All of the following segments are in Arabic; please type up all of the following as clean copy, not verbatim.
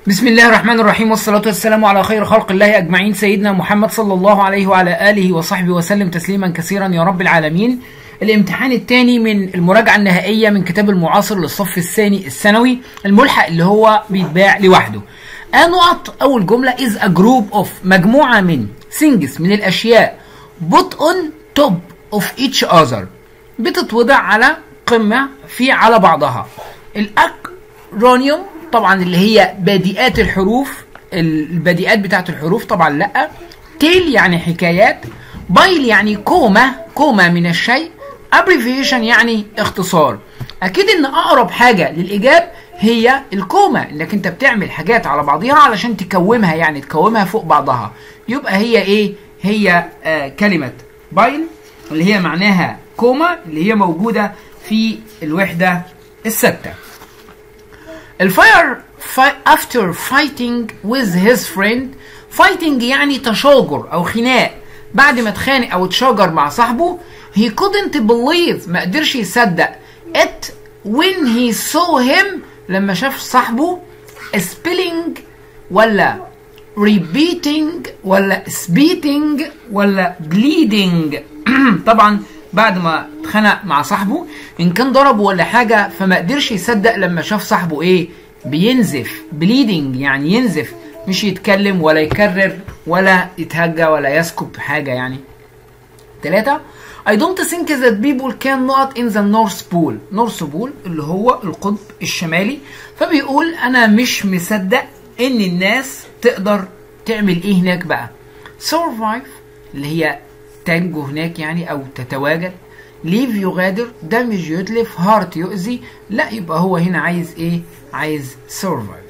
بسم الله الرحمن الرحيم، والصلاة والسلام على خير خلق الله أجمعين، سيدنا محمد صلى الله عليه وعلى آله وصحبه وسلم تسليما كثيرا يا رب العالمين. الامتحان الثاني من المراجعة النهائية من كتاب المعاصر للصف الثاني الثانوي الملحق اللي هو بيتباع لوحده. نقط أول جملة is a group of مجموعة من things من الأشياء put on top of each other بتتوضع على قمة على بعضها. الأكرونيوم طبعا اللي هي بادئات الحروف، البادئات بتاعت الحروف طبعا لا. تيل يعني حكايات، بايل يعني كومة من الشيء، ابريفيشن يعني اختصار. اكيد ان اقرب حاجة للاجاب هي الكومة، انك انت بتعمل حاجات على بعضها علشان تكومها، يعني تكومها فوق بعضها. يبقى هي ايه؟ هي كلمة بايل اللي هي معناها كومة، اللي هي موجودة في الوحدة الستة. الفاير after fighting with his friend، fighting يعني تشاجر او خناق، بعد ما اتخانق او اتشاجر مع صاحبه. he couldn't believe ما قدرش يصدق it when he saw him لما شاف صاحبه spilling ولا repeating ولا speaking ولا bleeding. طبعا بعد ما اتخانق مع صاحبه ان كان ضربه ولا حاجه، فما قدرش يصدق لما شاف صاحبه ايه؟ بينزف. bleeding يعني ينزف، مش يتكلم ولا يكرر ولا يتهجى ولا يسكب حاجه يعني. 3 I don't think that people can not in the North Pole. North Pole اللي هو القطب الشمالي، فبيقول انا مش مصدق ان الناس تقدر تعمل ايه هناك بقى. survive اللي هي تنجو هناك يعني او تتواجد. leave يغادر، damage يتلف، hurt يؤذي، لا يبقى هو هنا عايز ايه؟ عايز survive.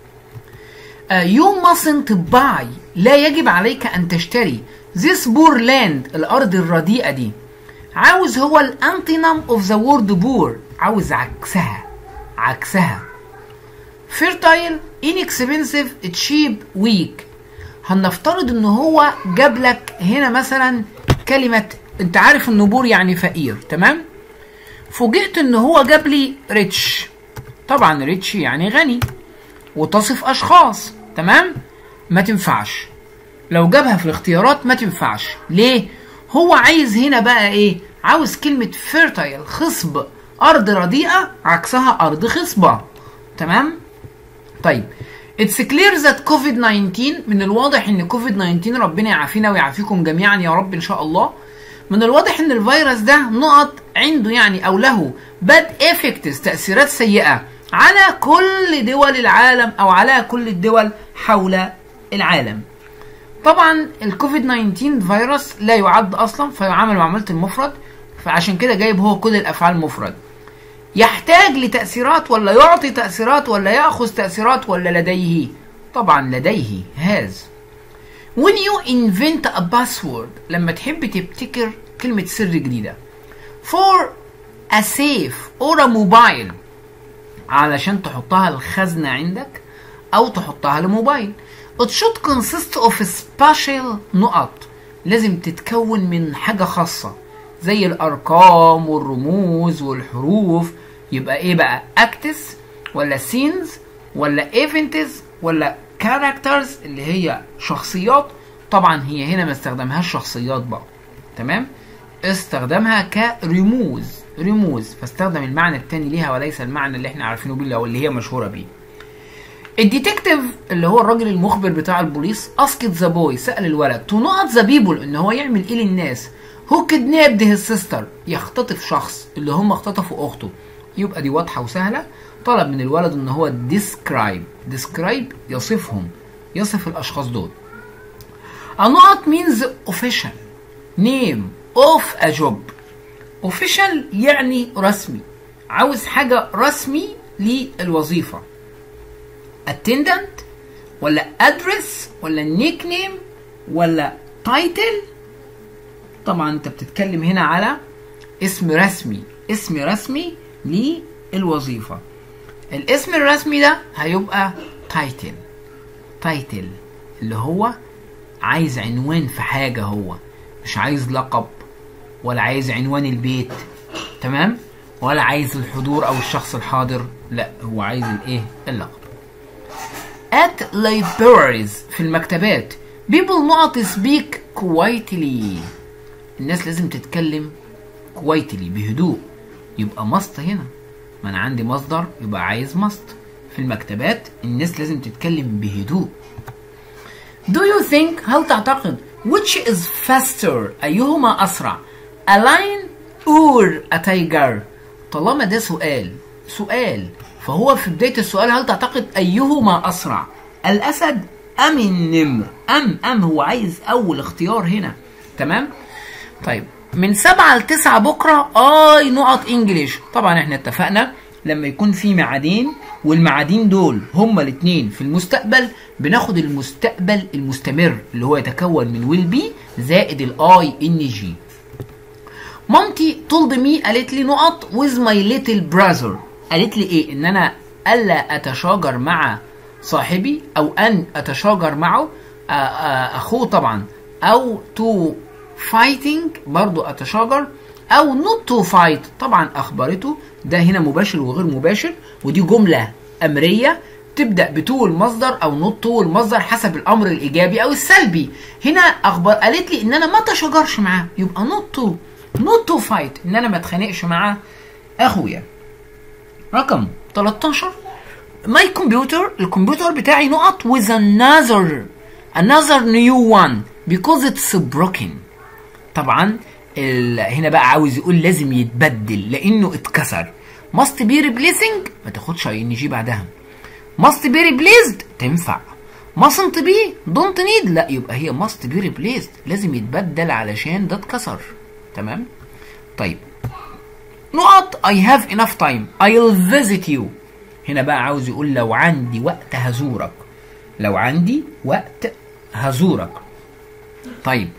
you mustn't buy لا يجب عليك ان تشتري this poor land الارض الرديئة دي. عاوز هو الانتونيم of the word poor، عاوز عكسها. fertile inexpensive cheap weak. هنفترض ان هو جاب لك هنا مثلا كلمة، انت عارف ان بور يعني فقير، تمام؟ فوجئت ان هو جاب لي ريتش. طبعا ريتش يعني غني وتصف اشخاص، تمام؟ ما تنفعش لو جابها في الاختيارات، ما تنفعش. ليه؟ هو عايز هنا بقى ايه؟ عاوز كلمة fertile خصب، ارض رديئة عكسها ارض خصبة، تمام؟ طيب It's clear that COVID-19 من الواضح ان COVID-19 ربنا يعافينا ويعافيكم جميعا يا رب ان شاء الله. من الواضح ان الفيروس ده نقط عنده يعني او له bad effects تأثيرات سيئة على كل دول العالم او على كل الدول حول العالم. طبعا الكوفيد 19 فيروس لا يعد اصلا فيعامل معاملة المفرد، فعشان كده جايب هو كل الافعال مفرد. يحتاج لتأثيرات ولا يعطي تأثيرات ولا يأخذ تأثيرات ولا لديه؟ طبعا لديه has. when you invent a password لما تحب تبتكر كلمة سر جديدة. for a safe or a mobile علشان تحطها الخزنة عندك أو تحطها لموبايل. it should consist of special نقط، لازم تتكون من حاجة خاصة زي الأرقام والرموز والحروف. يبقى ايه بقى؟ acts ولا scenes ولا events ولا characters اللي هي شخصيات. طبعا هي هنا ما استخدمهاش شخصيات بقى، تمام؟ استخدمها كرموز، فاستخدم المعنى التاني ليها وليس المعنى اللي احنا عارفينه بيه او اللي هي مشهورة بيه. الديتكتيف اللي هو الراجل المخبر بتاع البوليس اسكت ذا بوي سأل الولد تو نوت ذا بيبل ان هو يعمل ايه للناس. هو كدنابد هيز سيستر يختطف شخص، اللي هم اختطفوا اخته. يبقى دي واضحه وسهله. طلب من الولد ان هو ديسكرايب يصفهم، يصف الاشخاص دول. A not means official name of a job. official يعني رسمي، عاوز حاجه رسمي للوظيفه. attendant ولا address ولا nickname ولا title. طبعا انت بتتكلم هنا على اسم رسمي للوظيفة. الاسم الرسمي ده هيبقى title اللي هو عايز عنوان في حاجة، هو مش عايز لقب ولا عايز عنوان البيت، تمام؟ ولا عايز الحضور او الشخص الحاضر، لا هو عايز الايه؟ اللقب. at libraries في المكتبات people not speak quietly. الناس لازم تتكلم quietly بهدوء، يبقى must هنا، ما انا عندي مصدر يبقى عايز must. في المكتبات الناس لازم تتكلم بهدوء. Do you think هل تعتقد which is faster أيهما أسرع a lion or a tiger؟ طالما ده سؤال فهو في بداية السؤال هل تعتقد أيهما أسرع الأسد أم النمر؟ أم هو عايز أول اختيار هنا. تمام. طيب من 7 ل9 بكرة نقط انجليش. طبعا احنا اتفقنا لما يكون في معادين والمعادين دول هما الاثنين في المستقبل بناخد المستقبل المستمر اللي هو يتكون من will be زائد الاي ان جي. مامتي told me قالت لي نقط with my little brother. قالت لي ايه؟ ان انا الا اتشاجر مع صاحبي او ان اتشاجر معه اخوه طبعا، او to fighting برضو اتشاجر، او not to fight طبعا اخبرته. ده هنا مباشر وغير مباشر، ودي جملة امرية تبدأ بتو المصدر او not to المصدر حسب الامر الايجابي او السلبي. هنا قالت لي ان انا ما اتشاجرش معاه، يبقى not to fight ان انا ما اتخانقش مع اخويا. رقم 13 my computer الكمبيوتر بتاعي نقط with another new one because it's broken. طبعا هنا بقى عاوز يقول لازم يتبدل لانه اتكسر. must be replacing ما تاخدش ان جي بعدها. must be replaced تنفع. mustn't be don't need لا، يبقى هي must be replaced لازم يتبدل علشان ده اتكسر. تمام. طيب نقط I have enough time I'll visit you. هنا بقى عاوز يقول لو عندي وقت هزورك، لو عندي وقت هزورك. طيب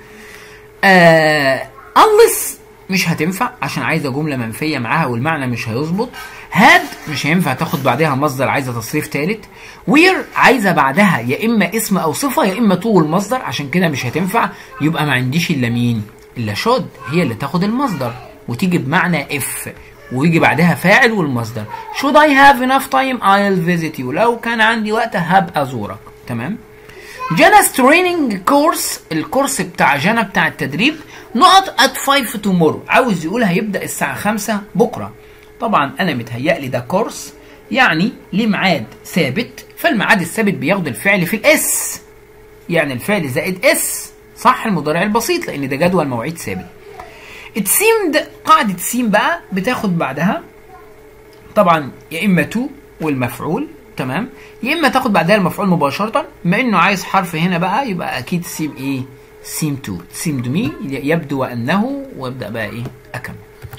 unless مش هتنفع عشان عايزه جمله منفيه معاها والمعنى مش هيظبط. had مش هينفع تاخد بعدها مصدر، عايزه تصريف ثالث. where عايزه بعدها يا اما اسم او صفه يا اما طول المصدر، عشان كده مش هتنفع. يبقى ما عنديش الا مين؟ الا should هي اللي تاخد المصدر وتيجي بمعنى if ويجي بعدها فاعل والمصدر. should I have enough time I'll visit you لو كان عندي وقت هبقى ازورك. تمام. جانا training course الكورس بتاع جانا بتاع التدريب نقط at 5 tomorrow. عاوز يقول هيبدأ الساعة 5 بكرة. طبعا انا متهيألي ده كورس يعني ليه ميعاد ثابت، فالميعاد الثابت بياخد الفعل في الاس، يعني الفعل زائد اس صح المضارع البسيط لان ده جدول مواعيد ثابت. it seemed قاعدة سين بقى بتاخد بعدها طبعا يا اما تو والمفعول تمام، يا اما تاخد بعدها المفعول مباشرة. بما انه عايز حرف هنا بقى يبقى اكيد سيم ايه؟ سيم تو. سيم تو مي يبدو انه، وابدا بقى ايه؟ اكمل.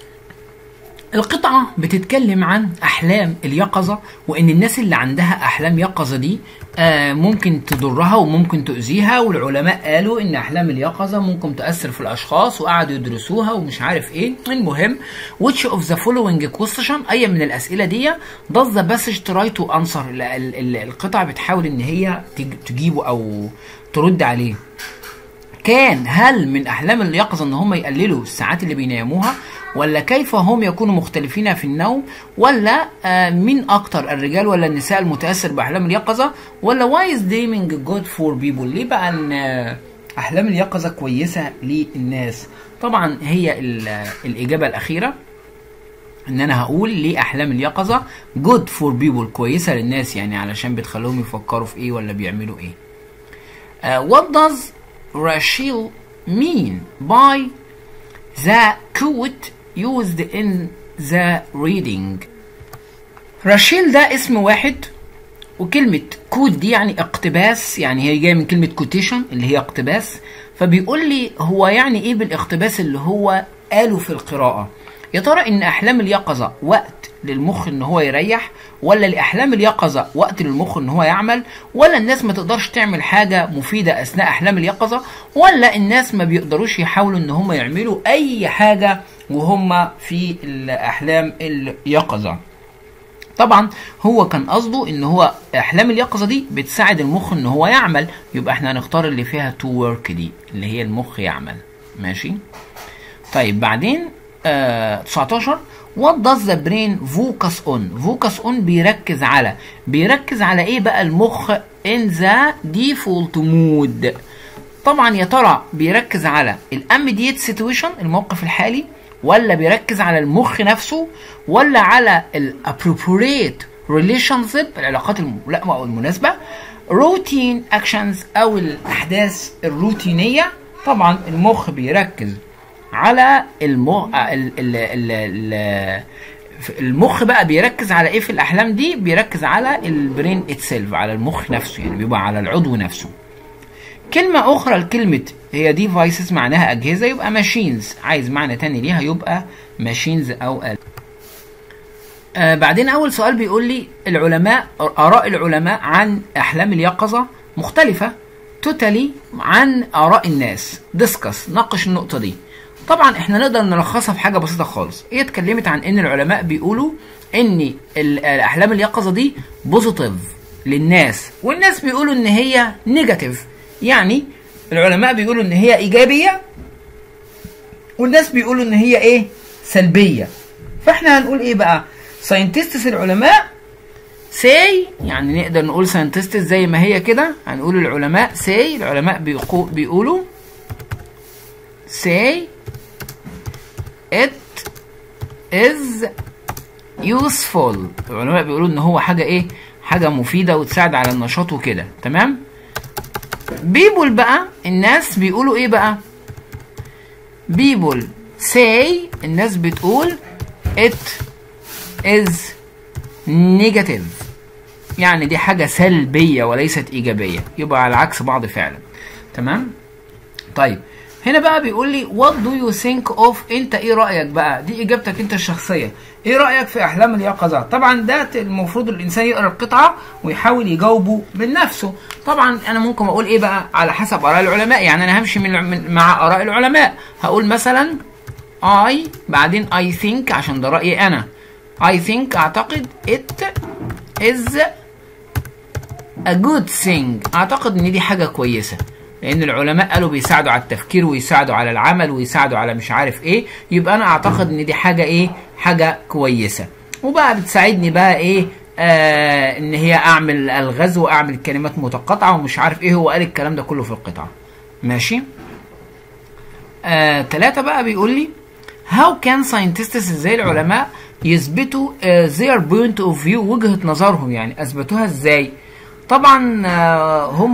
القطعة بتتكلم عن أحلام اليقظة، وإن الناس اللي عندها أحلام يقظة دي ممكن تضرها وممكن تؤذيها، والعلماء قالوا إن أحلام اليقظة ممكن تؤثر في الأشخاص وقعدوا يدرسوها ومش عارف إيه. المهم which of the following question أي من الأسئلة دي does the passage try to answer القطعة بتحاول إن هي تجيبه أو ترد عليه. كان هل من أحلام اليقظة إن هم يقللوا الساعات اللي بيناموها، ولا كيف هم يكونوا مختلفين في النوم، ولا مين أكتر الرجال ولا النساء المتأثر بأحلام اليقظة، ولا why is dreaming good for people ليه بقى إن أحلام اليقظة كويسة للناس. طبعا هي الإجابة الأخيرة إن أنا هقول ليه أحلام اليقظة good for people كويسة للناس، يعني علشان بتخليهم يفكروا في إيه ولا بيعملوا إيه. What does Rachel mean by the quote used in the reading؟ راشيل ده اسم واحد، وكلمة كود دي يعني اقتباس، يعني هي جاية من كلمة كوتيشن اللي هي اقتباس. فبيقول لي هو يعني ايه بالاقتباس اللي هو قاله في القراءة؟ يا ترى ان احلام اليقظة وقت للمخ ان هو يريح، ولا لاحلام اليقظة وقت للمخ ان هو يعمل، ولا الناس ما تقدرش تعمل حاجة مفيدة اثناء احلام اليقظة، ولا الناس ما بيقدروش يحاولوا ان هم يعملوا اي حاجة وهم في الاحلام اليقظة. طبعا هو كان قصده ان هو احلام اليقظة دي بتساعد المخ ان هو يعمل، يبقى احنا هنختار اللي فيها to work دي اللي هي المخ يعمل. ماشي. طيب بعدين 19 what does the brain focus on. focus on بيركز على ايه بقى المخ in the default mood. طبعا يا ترى بيركز على الاميديت سيتويشن الموقف الحالي، ولا بيركز على المخ نفسه، ولا على الابروبريت ريليشنشيب العلاقات الملائمه او المناسبه، روتين اكشنز او الاحداث الروتينيه. طبعا المخ بيركز على المخ بقى بيركز على ايه في الاحلام دي؟ بيركز على البرين اتسيلف، على المخ نفسه، يعني بيبقى على العضو نفسه. كلمة أخرى لكلمة هي ديفايسز معناها أجهزة، يبقى ماشينز. عايز معنى تاني ليها يبقى ماشينز أو آلة. بعدين أول سؤال بيقول لي العلماء، آراء العلماء عن أحلام اليقظة مختلفة توتالي عن آراء الناس. ديسكس، ناقش النقطة دي. طبعا احنا نقدر نلخصها في حاجة بسيطة خالص. هي اتكلمت عن إن العلماء بيقولوا إن الأحلام اليقظة دي بوزيتيف للناس، والناس بيقولوا إن هي نيجاتيف. يعني العلماء بيقولوا ان هي ايجابيه، والناس بيقولوا ان هي ايه؟ سلبيه. فاحنا هنقول ايه بقى؟ ساينتستس العلماء ساي، يعني نقدر نقول ساينتستس زي ما هي كده، هنقول العلماء ساي. العلماء بيقولوا ساي it is useful. العلماء بيقولوا ان هو حاجه ايه؟ حاجه مفيده وتساعد على النشاط وكده. تمام؟ بيبول بقى الناس بيقولوا ايه بقى؟ بيبول ساي، الناس بتقول it is negative، يعني دي حاجة سلبية وليست إيجابية، يبقى على عكس بعض فعلا. تمام؟ طيب هنا بقى بيقول لي what do you think of، انت ايه رأيك بقى؟ دي اجابتك انت الشخصية. ايه رأيك في احلام اليقظة؟ طبعا ده المفروض الانسان يقرأ القطعة ويحاول يجاوبه من نفسه. طبعا انا ممكن اقول ايه بقى؟ على حسب آراء العلماء، يعني انا همشي مع آراء العلماء. هقول مثلا I بعدين I think عشان ده رأيي انا. I think اعتقد it is a good thing، اعتقد ان دي حاجة كويسة، لان العلماء قالوا بيساعدوا على التفكير ويساعدوا على العمل ويساعدوا على مش عارف ايه، يبقى انا اعتقد ان دي حاجه ايه؟ حاجه كويسه. وبقى بتساعدني بقى ايه؟ ان هي اعمل الغاز واعمل كلمات متقاطعه ومش عارف ايه. هو قال الكلام ده كله في القطعه. ماشي. 3 بقى بيقول لي how can scientists، ازاي العلماء يثبتوا their point of view، وجهه نظرهم، يعني اثبتوها ازاي؟ طبعا هم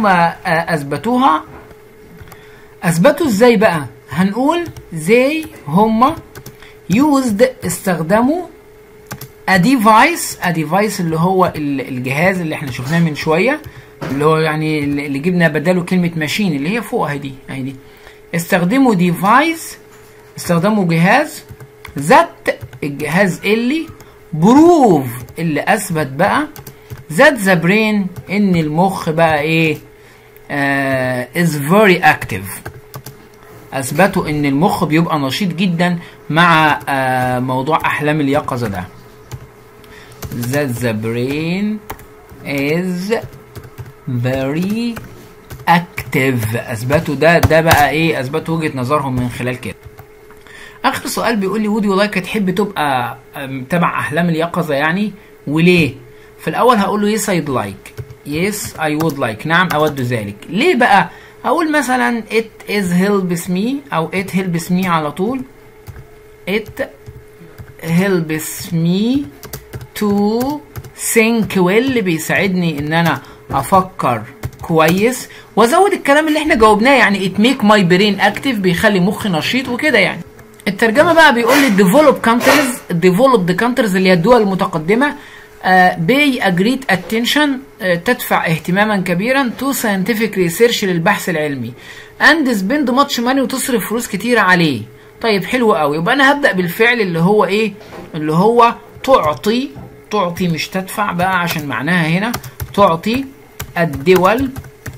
اثبتوا ازاي بقى؟ هنقول زي هم used استخدموا a device اللي هو الجهاز اللي احنا شفناه من شويه، اللي هو يعني اللي جبنا بداله كلمه ماشين اللي هي فوق اهي دي. استخدموا استخدموا جهاز الجهاز اللي بروف، اللي اثبت بقى that the brain ان المخ بقى ايه؟ is very active. اثبتوا ان المخ بيبقى نشيط جدا مع موضوع احلام اليقظه ده. that the brain is very active. اثبتوا ده بقى ايه؟ اثبتوا وجهه نظرهم من خلال كده. اخر سؤال بيقول لي would you like، تحب تبقى تبع احلام اليقظه يعني، وليه؟ في الأول هقول له yes I'd like، yes I would like، نعم أود ذلك. ليه بقى؟ هقول مثلا it is helps me أو it helps me على طول. it helps me to think well، بيساعدني إن أنا أفكر كويس، وأزود الكلام اللي إحنا جاوبناه، يعني it make my brain active، بيخلي مخي نشيط وكده يعني. الترجمة بقى بيقول لي developed countries اللي هي الدول المتقدمة pay a great attention، تدفع اهتماما كبيرا to scientific research، للبحث العلمي and spend much money، وتصرف فلوس كتيرة عليه. طيب حلو قوي. يبقى انا هبدأ بالفعل اللي هو ايه؟ اللي هو تعطي مش تدفع بقى عشان معناها هنا تعطي الدول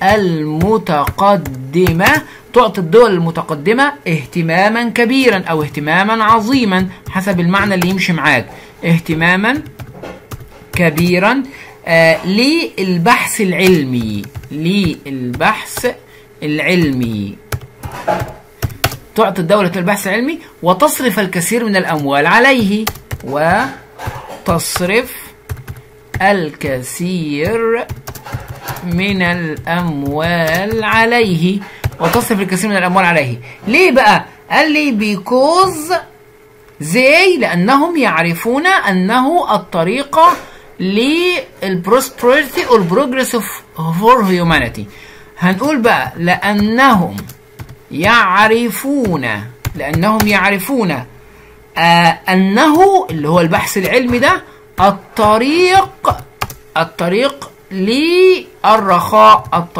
المتقدمة، تعطي الدول المتقدمة اهتماما كبيرا او اهتماما عظيما حسب المعنى اللي يمشي معاك. اهتماما كبيرا للبحث العلمي، تعطي الدولة البحث العلمي وتصرف الكثير من الأموال عليه. وتصرف الكثير من الأموال عليه. وتصرف الكثير من الأموال عليه. ليه بقى؟ قال لي because they، لأنهم يعرفون أنه الطريقة للبروسبرتي or progress for humanity. هنقول بقى لأنهم يعرفون أنه اللي هو البحث العلمي ده الطريق للرخاء،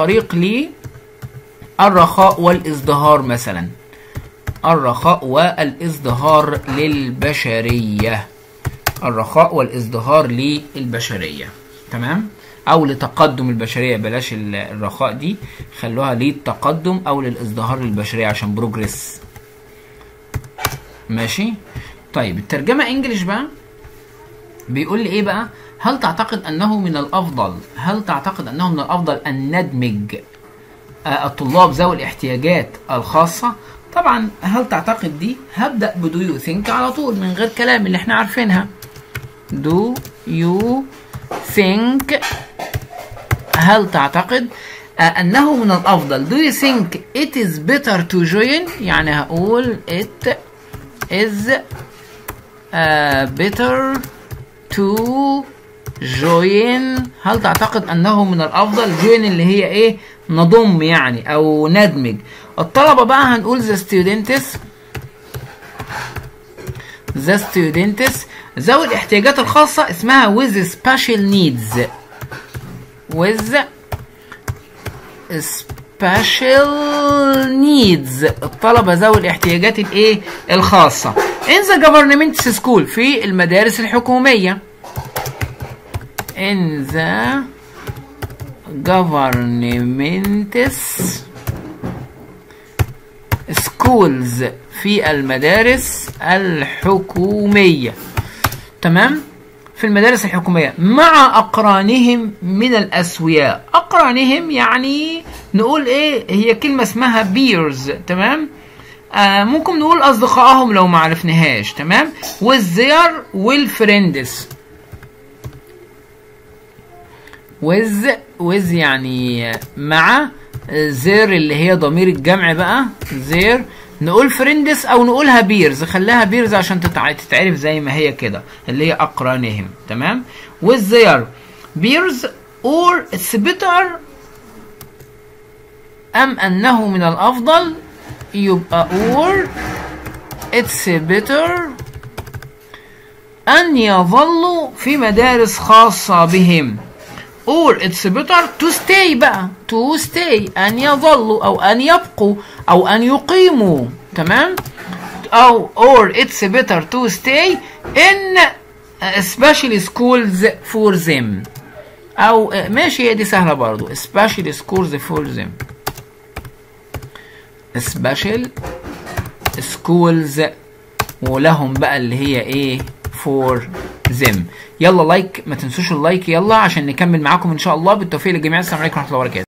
الرخاء والازدهار مثلا، الرخاء والازدهار للبشرية، الرخاء والازدهار للبشرية. تمام؟ او لتقدم البشرية، بلاش الرخاء دي، خلوها للتقدم او للازدهار للبشرية عشان بروجريس. ماشي؟ طيب الترجمة انجليش بقى بيقول لي ايه بقى؟ هل تعتقد انه من الافضل ان ندمج الطلاب ذوي الاحتياجات الخاصة؟ طبعا هل تعتقد دي هبدأ بدو يو ثينك على طول من غير كلام اللي احنا عارفينها. دو يو ثينك، هل تعتقد انه من الافضل. do you think it is better to join، يعني هقول it is better to join. هل تعتقد انه من الافضل، join اللي هي ايه، نضم يعني او ندمج الطلبة بقى. هنقول the students ذوي الاحتياجات الخاصة اسمها with special needs، الطلبة ذوي الاحتياجات الايه الخاصة in the government school، في المدارس الحكومية. in the government schools، في المدارس الحكومية. تمام؟ في المدارس الحكومية مع أقرانهم من الأسوياء. أقرانهم يعني نقول إيه، هي كلمة اسمها peers. تمام؟ ممكن نقول أصدقائهم لو ما عرفناهاش. تمام؟ with their friends. with يعني مع، their اللي هي ضمير الجمع بقى their. نقول فريندس او نقولها بيرز، خليها بيرز عشان تتعرف زي ما هي كده اللي هي اقرانهم. تمام؟ with their peers or it's better، ام انه من الافضل، يبقى or it's better ان يظلوا في مدارس خاصة بهم. or it's better to stay بقى، to stay ان يظلوا او ان يبقوا او ان يقيموا. تمام؟ او or it's better to stay in special schools for them، او ماشي هي دي سهلة برضو، special schools for them، special schools ولهم بقى اللي هي ايه for them. يلا لايك، ما تنسوش اللايك يلا عشان نكمل معاكم ان شاء الله. بالتوفيق للجميع، السلام عليكم ورحمة الله وبركاته.